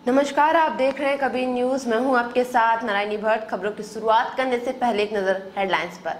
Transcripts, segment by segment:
नमस्कार, आप देख रहे हैं कबीर न्यूज। मैं हूं आपके साथ नारायणी भट्ट। खबरों की शुरुआत करने से पहले एक नजर हेडलाइंस पर।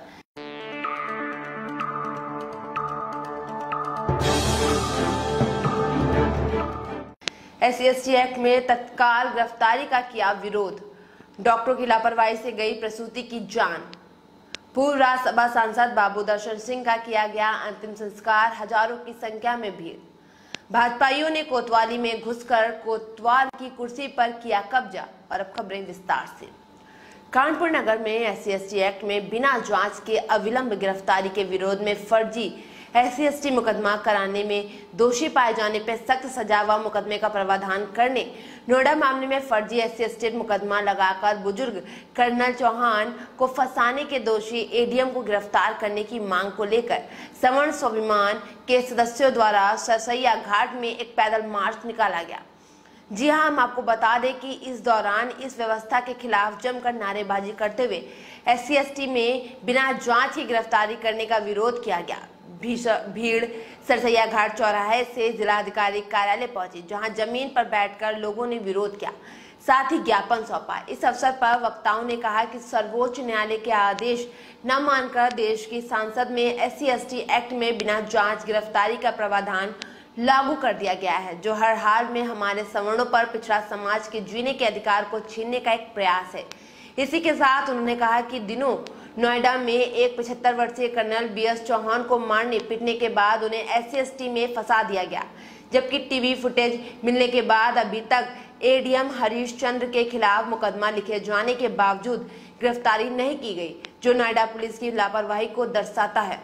SC/ST एक्ट में तत्काल गिरफ्तारी का किया विरोध। डॉक्टरों की लापरवाही से गई प्रसूति की जान। पूर्व राज्यसभा सांसद बाबू दर्शन सिंह का किया गया अंतिम संस्कार। हजारों की संख्या में भीड़। भाजपाइयों ने कोतवाली में घुसकर कोतवाल की कुर्सी पर किया कब्जा। और अब खबरें विस्तार से। कानपुर नगर में SC/ST एक्ट में बिना जांच के अविलंब गिरफ्तारी के विरोध में फर्जी SC/ST मुकदमा कराने में दोषी पाए जाने पर सख्त सजा व मुकदमे का प्रावधान करने, नोएडा मामले में फर्जी SC/ST मुकदमा लगाकर बुजुर्ग कर्नल चौहान को फंसाने के दोषी ADM को गिरफ्तार करने की मांग को लेकर सवर्ण स्वाभिमान के सदस्यों द्वारा सरसैया घाट में एक पैदल मार्च निकाला गया। जी हां, हम आपको बता दें कि इस दौरान इस व्यवस्था के खिलाफ जमकर नारेबाजी करते हुए SC/ST में बिना जांच की गिरफ्तारी करने का विरोध किया गया। भीड़ सरसैया घाट चौराहे से जिलाधिकारी कार्यालय पहुंची, जहां जमीन पर बैठकर लोगों ने विरोध किया, साथ ही ज्ञापन सौंपा। इस अवसर पर वक्ताओं ने कहा कि सर्वोच्च न्यायालय के आदेश न मानकर देश की संसद में SC/ST एक्ट में बिना जांच गिरफ्तारी का प्रावधान लागू कर दिया गया है, जो हर हाल में हमारे सवर्णों पर पिछड़ा समाज के जीने के अधिकार को छीनने का एक प्रयास है। इसी के साथ उन्होंने कहा कि दिनों नोएडा में एक 75 वर्षीय कर्नल BS चौहान को मारने पीटने के बाद उन्हें SC/ST में फंसा दिया गया, जबकि टीवी फुटेज मिलने के बाद अभी तक ADM हरीश चंद्र के खिलाफ मुकदमा लिखे जाने के बावजूद गिरफ्तारी नहीं की गई, जो नोएडा पुलिस की लापरवाही को दर्शाता है।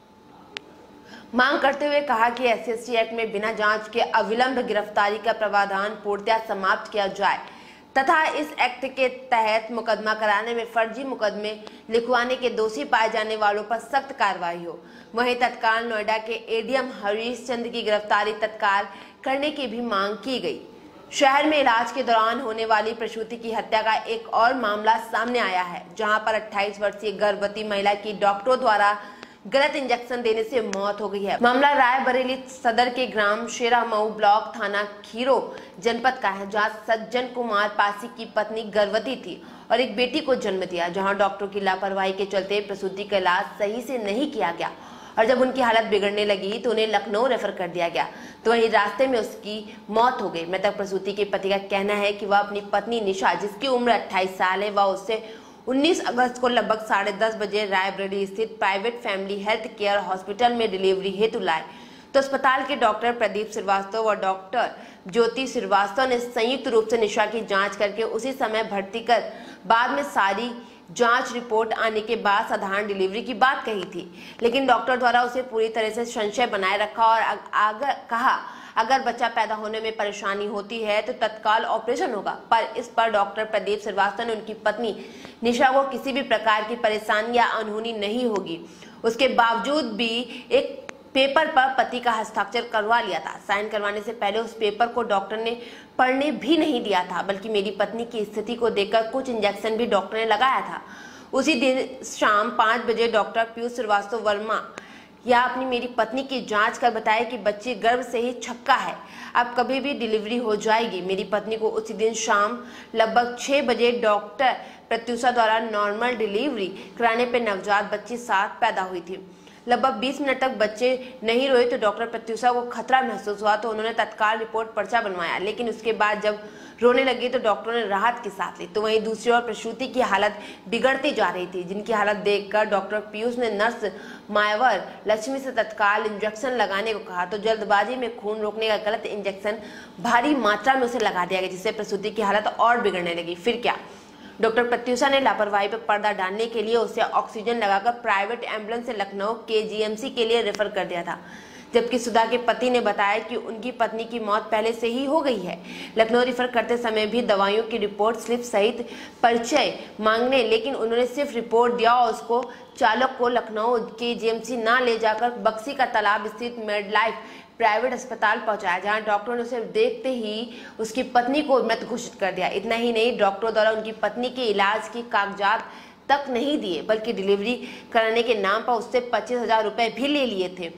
मांग करते हुए कहा कि SC/ST एक्ट में बिना जांच के अविलंब गिरफ्तारी का प्रावधान पूर्णतः समाप्त किया जाए तथा इस एक्ट के तहत मुकदमा कराने में फर्जी मुकदमे लिखवाने के दोषी पाए जाने वालों पर सख्त कार्रवाई हो। वहीं तत्काल नोएडा के ADM हरीश चंद्र की गिरफ्तारी तत्काल करने की भी मांग की गई। शहर में इलाज के दौरान होने वाली प्रसूति की हत्या का एक और मामला सामने आया है, जहां पर 28 वर्षीय गर्भवती महिला की डॉक्टरों द्वारा गलत इंजेक्शन देने से मौत हो गई है। मामला रायबरेली सदर के ग्राम शेरामऊ ब्लॉक थाना खीरो जनपद का है, जहां सज्जन कुमार पासी की पत्नी गर्भवती थी और एक बेटी को जन्म दिया, जहां डॉक्टरों की लापरवाही के चलते प्रसूति का इलाज सही से नहीं किया गया और जब उनकी हालत बिगड़ने लगी तो उन्हें लखनऊ रेफर कर दिया गया, तो वहीं रास्ते में उसकी मौत हो गई। मृतक प्रसूति के पति का कहना है कि वह अपनी पत्नी निशा, जिसकी उम्र 28 साल है, वह उससे 19 अगस्त को लगभग 10:30 बजे रायबरेली स्थित private family health care hospital में डिलीवरी हेतु लाए, तो अस्पताल के डॉक्टर प्रदीप श्रीवास्तव व डॉक्टर ज्योति श्रीवास्तव ने संयुक्त रूप से निशा की जांच करके उसी समय भर्ती कर बाद में सारी जांच रिपोर्ट आने के बाद साधारण डिलीवरी की बात कही थी, लेकिन डॉक्टर द्वारा उसे पूरी तरह से संशय बनाए रखा और कहा अगर बच्चा पैदा होने में परेशानी होती है तो तत्काल ऑपरेशन होगा। पर इस पर डॉक्टर प्रदीप श्रीवास्तव ने उनकी पत्नी निशा को किसी भी प्रकार की परेशानी या अनहोनी नहीं होगी, उसके बावजूद भी एक पेपर पर पति का हस्ताक्षर करवा लिया था। साइन करवाने से पहले उस पेपर को डॉक्टर ने पढ़ने भी नहीं दिया था, बल्कि मेरी पत्नी की स्थिति को देखकर कुछ इंजेक्शन भी डॉक्टर ने लगाया था। उसी दिन शाम 5 बजे डॉक्टर पीयूष श्रीवास्तव वर्मा या अपनी मेरी पत्नी की जांच कर बताया कि बच्ची गर्भ से ही छक्का है, अब कभी भी डिलीवरी हो जाएगी। मेरी पत्नी को उसी दिन शाम लगभग 6 बजे डॉक्टर प्रत्युषा द्वारा नॉर्मल डिलीवरी कराने पर नवजात बच्ची साथ पैदा हुई थी। लगभग 20 मिनट तक बच्चे नहीं रोए तो डॉक्टर प्रत्युषा को खतरा महसूस हुआ, तो उन्होंने तत्काल रिपोर्ट पर्चा बनवाया, लेकिन उसके बाद जब रोने लगी तो डॉक्टरों ने राहत की सांस ली। तो वहीं दूसरी ओर प्रसूति की हालत बिगड़ती जा रही थी, जिनकी हालत देखकर डॉक्टर पीयूष ने नर्स मायावर लक्ष्मी से तत्काल इंजेक्शन लगाने को कहा, तो जल्दबाजी में खून रोकने का गलत इंजेक्शन भारी मात्रा में उसे लगा दिया गया, जिससे प्रसूति की हालत और बिगड़ने लगी। फिर क्या, डॉक्टर प्रत्युषा ने लापरवाही पर पर्दा डालने के लिए उसे ऑक्सीजन लगाकर प्राइवेट एम्बुलेंस से लखनऊ के GMC के लिए रेफर कर दिया था, जबकि सुधा के पति ने बताया कि उनकी पत्नी की मौत पहले से ही हो गई है। लखनऊ रेफर करते समय भी दवाइयों की रिपोर्ट स्लिप सहित परिचय मांगने, लेकिन उन्होंने सिर्फ रिपोर्ट दिया और उसको चालक को लखनऊ के GMC ना ले जाकर बक्सी का तालाब स्थित मेडलाइफ प्राइवेट अस्पताल पहुंचाया, जहां डॉक्टरों ने उसे देखते ही उसकी पत्नी को मृत घोषित कर दिया। इतना ही नहीं, डॉक्टरों द्वारा उनकी पत्नी के इलाज की कागजात तक नहीं दिए, बल्कि डिलीवरी कराने के नाम पर उससे 25,000 रुपए भी ले लिए थे।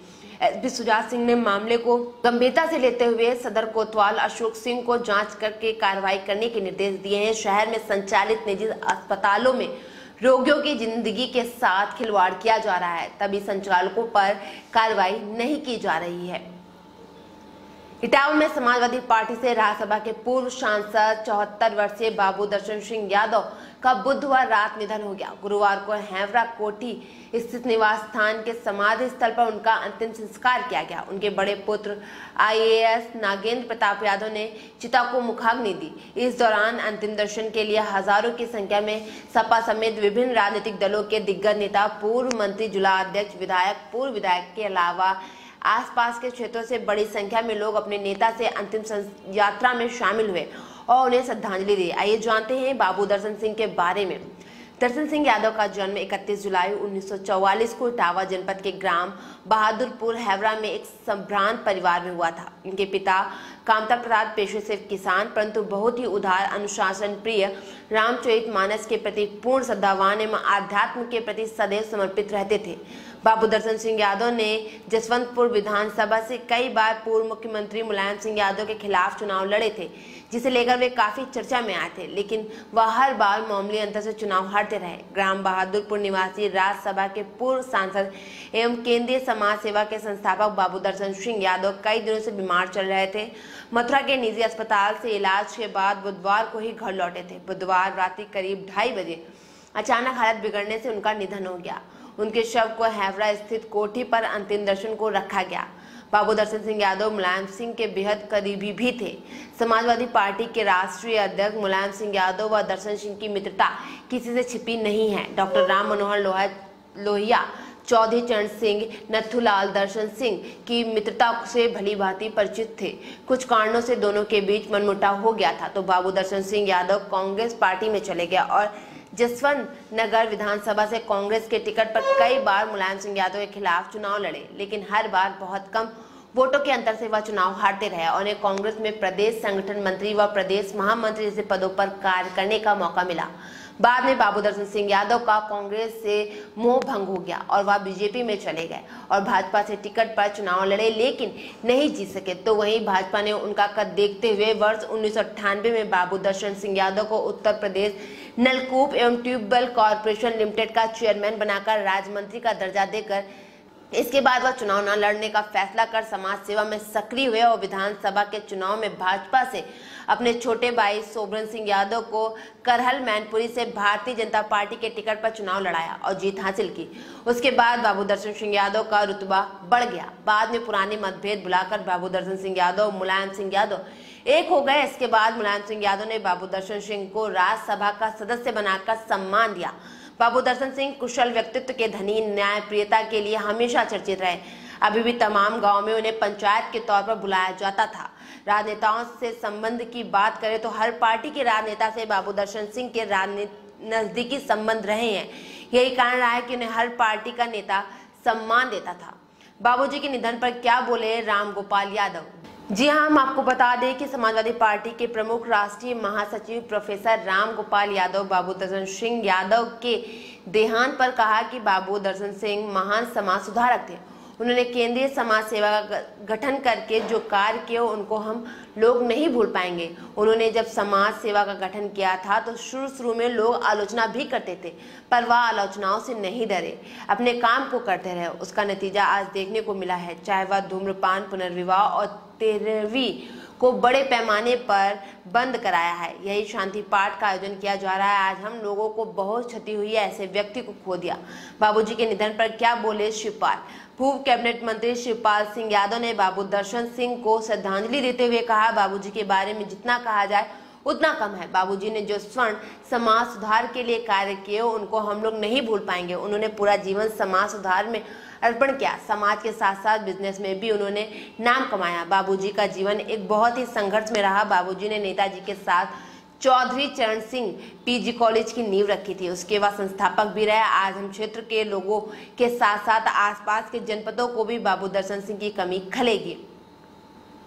एसपी सुजात सिंह ने मामले को गंभीरता से लेते हुए सदर कोतवाल अशोक सिंह को जांच करके कार्रवाई करने के निर्देश दिए हैं। शहर में संचालित निजी अस्पतालों में रोगियों की जिंदगी के साथ खिलवाड़ किया जा रहा है, तभी संचालकों पर कार्रवाई नहीं की जा रही है। इटावा में समाजवादी पार्टी से राज्यसभा के पूर्व सांसद 74 वर्षीय बाबू दर्शन सिंह यादव का बुधवार रात निधन हो गया। गुरुवार को हेवरा कोठी स्थित निवास स्थान के समाधि स्थल पर उनका अंतिम संस्कार किया गया। उनके बड़े पुत्र आईएएस नागेंद्र प्रताप यादव ने चिता को मुखाग्नि दी। इस दौरान अंतिम दर्शन के लिए हजारों की संख्या में सपा समेत विभिन्न राजनीतिक दलों के दिग्गज नेता, पूर्व मंत्री, जिला अध्यक्ष, विधायक, पूर्व विधायक के अलावा आसपास के क्षेत्रों से बड़ी संख्या में लोग अपने नेता से अंतिम यात्रा में शामिल हुए और उन्हें श्रद्धांजलि दी। आइए जानते हैं बाबू दर्शन सिंह के बारे में। दर्शन सिंह यादव का जन्म 31 जुलाई 1944 को इटावा जनपद के ग्राम बहादुरपुर हेवरा में एक संभ्रांत परिवार में हुआ था। इनके पिता कामता प्रसाद पेशे से किसान, परंतु बहुत ही उदार, अनुशासन प्रिय, रामचरितमानस के प्रति पूर्ण श्रद्धावान एवं आध्यात्म के प्रति सदैव समर्पित रहते थे। बाबू दर्शन सिंह यादव ने जसवंतपुर विधानसभा से कई बार पूर्व मुख्यमंत्री मुलायम सिंह यादव के खिलाफ चुनाव लड़े थे, जिसे लेकर वे काफी चर्चा में आए थे, लेकिन वह हर बार मामूली अंतर से चुनाव हारते रहे। ग्राम बहादुरपुर निवासी राज्यसभा के पूर्व सांसद एवं केंद्रीय समाज सेवा के संस्थापक बाबू दर्शन सिंह यादव कई दिनों से बीमार चल रहे थे। मथुरा के निजी अस्पताल से इलाज के बाद बुधवार को ही घर लौटे थे। बुधवार रात्रि करीब 2:30 बजे अचानक हालत बिगड़ने से उनका निधन हो गया। उनके शव को हेवरा स्थित कोठी पर अंतिम दर्शन को रखा गया। बाबू दर्शन सिंह यादव मुलायम सिंह के बेहद करीबी भी थे। समाजवादी पार्टी के राष्ट्रीय अध्यक्ष मुलायम सिंह यादव व दर्शन सिंह की मित्रता किसी से छिपी नहीं है। डॉक्टर राम मनोहर लोहिया, चौधरी चरण सिंह, नथुलाल दर्शन सिंह की मित्रता से भली भांति परिचित थे। कुछ कारणों से दोनों के बीच मनमुटाव हो गया था तो बाबू दर्शन सिंह यादव कांग्रेस पार्टी में चले गए और जसवंत नगर विधानसभा से कांग्रेस के टिकट पर कई बार मुलायम सिंह यादव के खिलाफ चुनाव लड़े, लेकिन हर बार बहुत कम वोटों के अंतर से वह चुनाव हारते रहे और उन्हें कांग्रेस में प्रदेश संगठन मंत्री व प्रदेश महामंत्री जैसे पदों पर कार्य करने का मौका मिला। बाद में बाबू दर्शन सिंह यादव का कांग्रेस से मोह भंग हो गया और वह बीजेपी में चले गए और भाजपा से टिकट पर चुनाव लड़े, लेकिन नहीं जीत सके। तो वहीं भाजपा ने उनका कद देखते हुए वर्ष 1998 में बाबू दर्शन सिंह यादव को उत्तर प्रदेश नलकूप एवं ट्यूबवेल कॉर्पोरेशन लिमिटेड का चेयरमैन बनाकर राज्य मंत्री का दर्जा देकर इसके बाद वह चुनाव न लड़ने का फैसला कर समाज सेवा में सक्रिय हुए और विधानसभा के चुनाव में भाजपा से अपने छोटे भाई सोबरन सिंह यादव को करहल मैनपुरी से भारतीय जनता पार्टी के टिकट पर चुनाव लड़ाया और जीत हासिल की। उसके बाद बाबू दर्शन सिंह यादव का रुतबा बढ़ गया। बाद में पुराने मतभेद भुलाकर बाबू दर्शन सिंह यादव मुलायम सिंह यादव एक हो गए। इसके बाद मुलायम सिंह यादव ने बाबू दर्शन सिंह को राज्यसभा का सदस्य बनाकर सम्मान दिया। बाबू दर्शन सिंह कुशल व्यक्तित्व के धनी, न्यायप्रियता के लिए हमेशा चर्चित रहे। अभी भी तमाम गांव में उन्हें पंचायत के तौर पर बुलाया जाता था। राजनेताओं से संबंध की बात करें तो हर पार्टी के राजनेता से बाबू दर्शन सिंह के नजदीकी संबंध रहे हैं। यही कारण रहा है कि उन्हें हर पार्टी का नेता सम्मान देता था। बाबूजी के निधन पर क्या बोले राम गोपाल यादव? जी हां, हम आपको बता दें कि समाजवादी पार्टी के प्रमुख राष्ट्रीय महासचिव प्रोफेसर राम गोपाल यादव बाबू दर्शन सिंह यादव के देहांत पर कहा कि बाबू दर्शन सिंह महान समाज सुधारक थे। उन्होंने केंद्रीय समाज सेवा का गठन करके जो कार्य किए उनको हम लोग नहीं भूल पाएंगे। उन्होंने जब समाज सेवा का गठन किया था तो शुरू में लोग आलोचना भी करते थे, पर वह आलोचनाओं से नहीं डरे, अपने काम को करते रहे। उसका नतीजा आज देखने को मिला है, चाहे वह धूम्रपान, पुनर्विवाह और 13वीं को बड़े पैमाने पर बंद कराया है। यही शांति पाठ का आयोजन किया जा रहा है। आज हम लोगों को बहुत क्षति हुई है, ऐसे व्यक्ति को खो दिया। बाबूजी के निधन पर क्या बोले शिवपाल? पूर्व कैबिनेट मंत्री शिवपाल सिंह यादव ने बाबू दर्शन सिंह को श्रद्धांजलि देते हुए कहा, बाबूजी के बारे में जितना कहा जाए उतना कम है। बाबूजी ने जो स्वर्ण समाज सुधार के लिए कार्य किए उनको हम लोग नहीं भूल पाएंगे। उन्होंने पूरा जीवन समाज सुधार में अर्पण किया। समाज के साथ साथ बिजनेस में भी उन्होंने नाम कमाया। बाबूजी का जीवन एक बहुत ही संघर्ष में रहा। बाबूजी ने नेताजी के साथ चौधरी चरण सिंह पीजी कॉलेज की नींव रखी थी। उसके बाद संस्थापक भी रहे। आज हम क्षेत्र के लोगों के साथ साथ आसपास के जनपदों को भी बाबू दर्शन सिंह की कमी खलेगी।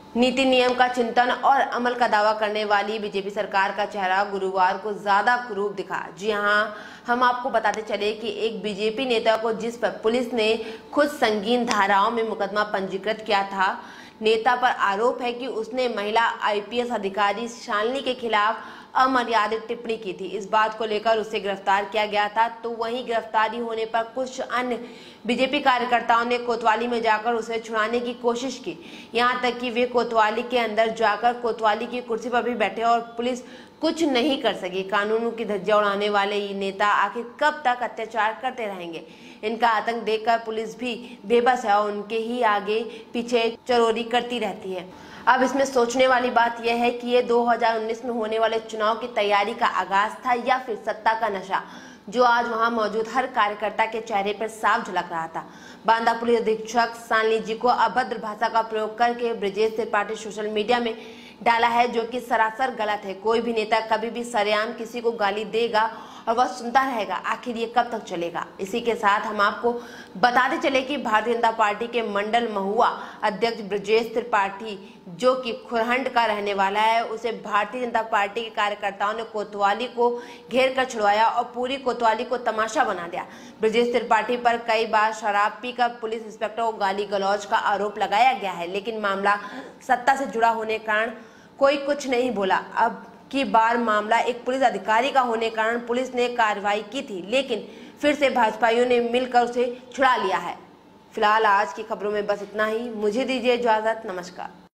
नीति नियम का चिंतन और अमल का दावा करने वाली बीजेपी सरकार का चेहरा गुरुवार को ज्यादा कुरूप दिखा। जी हां, हम आपको बताते चले कि एक बीजेपी नेता को जिस पर पुलिस ने खुद संगीन धाराओं में मुकदमा पंजीकृत किया था, नेता पर आरोप है कि उसने महिला आईपीएस अधिकारी शालिनी के खिलाफ अमर्यादित टिप्पणी की थी। इस बात को लेकर उसे गिरफ्तार किया गया था। तो वहीं गिरफ्तारी होने पर कुछ अन्य बीजेपी कार्यकर्ताओं ने कोतवाली में जाकर उसे छुड़ाने की कोशिश की। यहां तक कि वे कोतवाली के अंदर जाकर कोतवाली की कुर्सी पर भी बैठे और पुलिस कुछ नहीं कर सकी। कानूनों की धज्जियां उड़ाने वाले ये नेता आखिर कब तक अत्याचार करते रहेंगे? इनका आतंक देखकर पुलिस भी बेबस है और उनके ही आगे पीछे चरोरी करती रहती है। अब इसमें सोचने वाली बात यह है कि ये 2019 में होने वाले चुनाव की तैयारी का आगाज था या फिर सत्ता का नशा, जो आज वहां मौजूद हर कार्यकर्ता के चेहरे पर साफ झलक रहा था। बांदा पुलिस अधीक्षक शालिनी जी को अभद्र भाषा का प्रयोग करके ब्रजेश त्रिपाठी सोशल मीडिया में डाला है, जो कि सरासर गलत है। कोई भी नेता कभी भी सरेआम किसी को गाली देगा और वह सुनता रहेगा। आखिर ये कब तक चलेगा? इसी के साथ हम आपको बताते चले कि भारतीय जनता पार्टी के मंडल महुआ अध्यक्ष ब्रजेश त्रिपाठी, जो कि खुरहंड का रहने वाला है, उसे भारतीय जनता पार्टी के कार्यकर्ताओं ने कोतवाली को घेर कर छुड़वाया और पूरी कोतवाली को तमाशा बना दिया। ब्रजेश त्रिपाठी पर कई बार शराब पीकर पुलिस इंस्पेक्टर को गाली गलौज का आरोप लगाया गया है, लेकिन मामला सत्ता से जुड़ा होने के कारण कोई कुछ नहीं बोला। अब की बार मामला एक पुलिस अधिकारी का होने के कारण पुलिस ने कार्रवाई की थी, लेकिन फिर से भाजपाइयों ने मिलकर उसे छुड़ा लिया है। फिलहाल आज की खबरों में बस इतना ही। मुझे दीजिए इजाजत। नमस्कार।